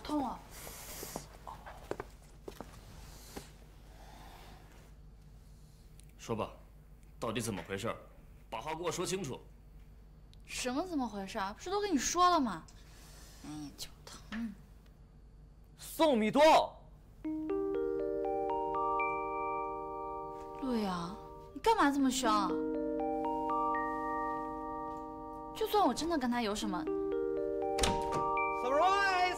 痛啊！ 说吧，到底怎么回事？把话给我说清楚。 什么怎么回事啊？不是都跟你说了吗？哎呀，就疼。 宋米多。 陆阳，你干嘛这么凶啊？就算我真的跟他有什么 ，surprise！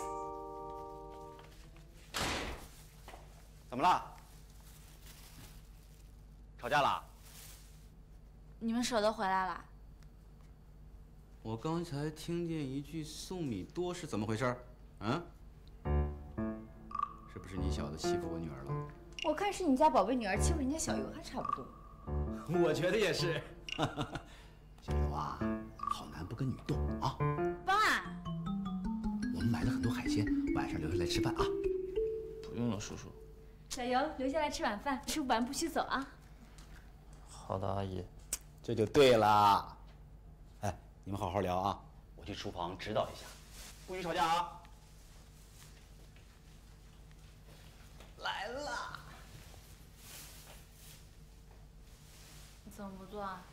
怎么了？吵架了？ 你们舍得回来了？ 我刚才听见一句“宋米多”是怎么回事？嗯？是不是你小子欺负我女儿了？ 我看是你家宝贝女儿欺负人家小游还差不多。 我觉得也是。小游啊，好男不跟女斗啊！ 爸， 我们买了很多海鲜，晚上留下来吃饭啊。 不用了，叔叔。 小游，留下来吃晚饭，吃不完不许走啊。 好的，阿姨。 这就对了。哎，你们好好聊啊，我去厨房指导一下，不许吵架啊。来了。 你怎么不做啊？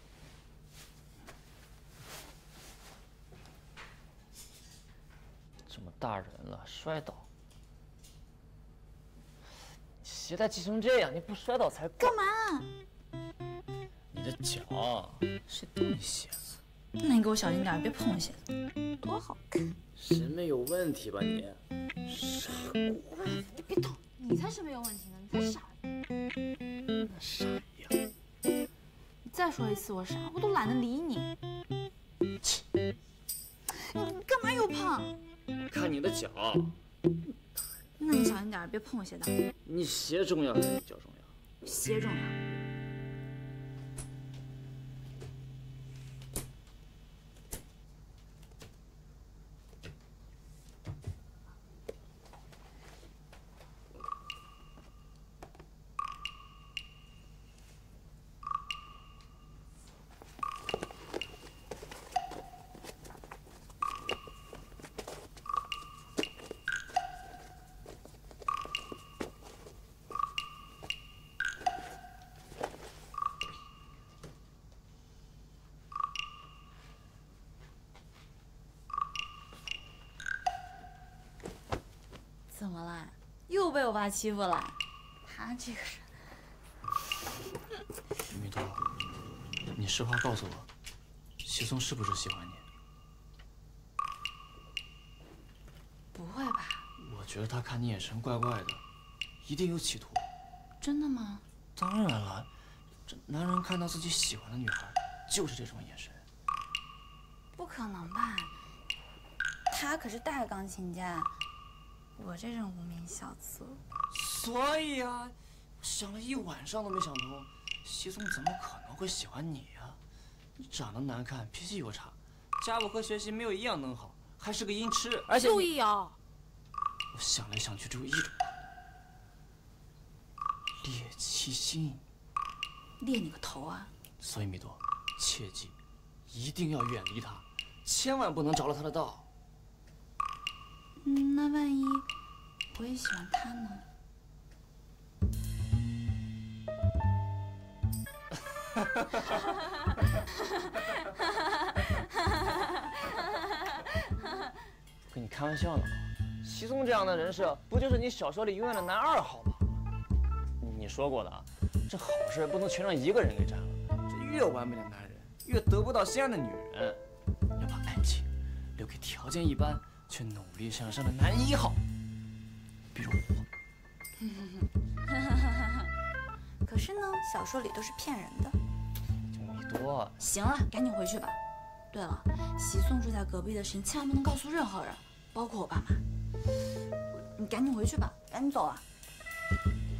这么大人了，摔倒。鞋带系成这样，你不摔倒才怪。 干嘛？ 你的脚，谁动你鞋子？ 那你给我小心点，别碰我鞋子，多好看。 审美有问题吧你？ 傻瓜，你别动，你才审美有问题呢，你才傻。 傻呀！ 你再说一次我傻，我都懒得理你。切，你干嘛又碰？ 看你的脚。 那你小心点，别碰我鞋带。 你鞋重要还是你脚重要？ 鞋重要。怎么了？又被我爸欺负了？他这个人…… 米多，你实话告诉我，西松是不是喜欢你？ 不会吧？ 我觉得他看你眼神怪怪的，一定有企图。 真的吗？ 当然了，这男人看到自己喜欢的女孩，就是这种眼神。 不可能吧？他可是大钢琴家。我这种无名小卒， 所以啊，我想了一晚上都没想通，西松怎么可能会喜欢你呀？你长得难看，脾气又差，家务和学习没有一样能好，还是个音痴，而且陆一瑶， 我想来想去只有一种办法，猎其心。 猎你个头啊！ 所以米多，切记，一定要远离他，千万不能着了他的道。 那万一我也喜欢他呢？ 跟你开玩笑呢吗？西松这样的人设，不就是你小说里永远的男二号吗？你说过的啊，这好事不能全让一个人给占了。这越完美的男人，越得不到心爱的女人。要把爱情留给条件一般却努力向上的男一号，比如我。 可是呢，小说里都是骗人的。 米多， 行了，赶紧回去吧。对了，西松住在隔壁的事情千万不能告诉任何人，包括我爸妈。你赶紧回去吧，赶紧走啊！